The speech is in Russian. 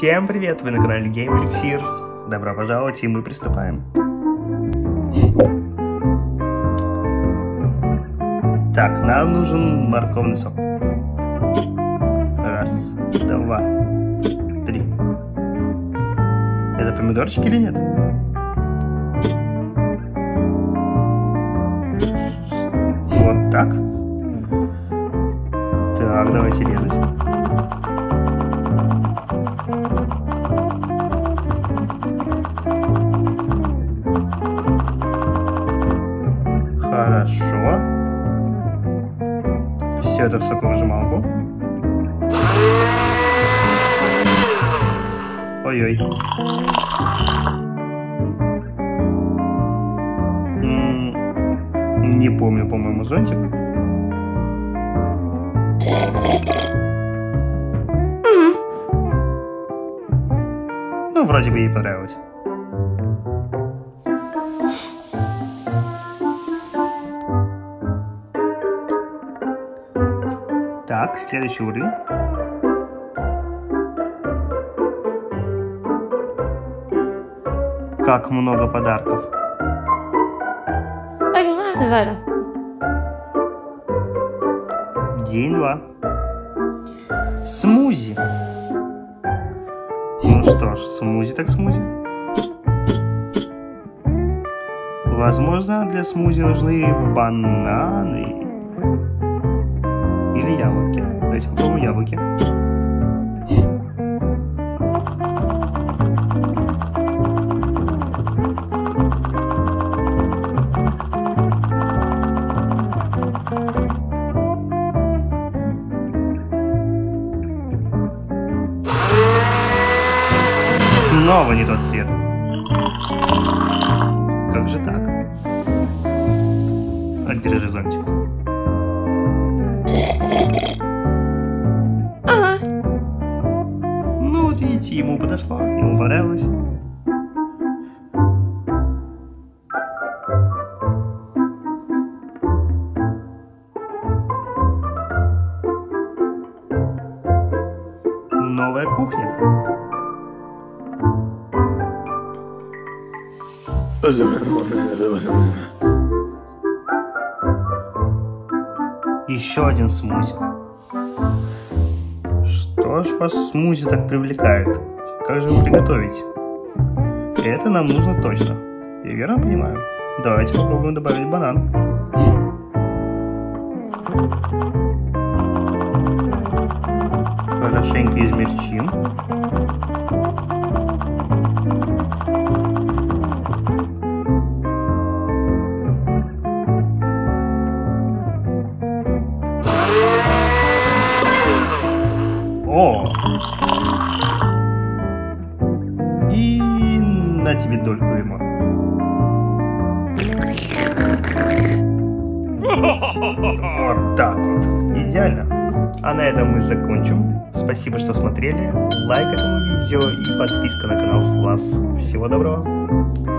Всем привет! Вы на канале Game Elixir. Добро пожаловать, и мы приступаем. Так, нам нужен морковный сок. Раз, два, три. Это помидорчики или нет? Вот так. Так, давайте резать. Хорошо. Все это в соковыжималку. Ой-ой. Не помню, по-моему, зонтик. Ну, вроде бы ей понравилось. Так, следующий уровень. Как много подарков. День 2. Смузи. Ну что ж, смузи так смузи. Возможно, для смузи нужны бананы. Или яблоки. Давайте попробуем яблоки. Снова не тот цвет. Как же так? Держи зонтик. Ага. Ну вот видите, ему подошло, ему понравилось. Новая кухня. Еще один смузи. Что ж вас смузи так привлекает? Как же вы приготовите? Это нам нужно точно. Я верно понимаю? Давайте попробуем добавить банан. Хорошенько измельчим. О! И на тебе дольку лимона. Вот так вот. Идеально. А на этом мы закончим. Спасибо, что смотрели. Лайк этому видео и подписка на канал с вас. Всего доброго.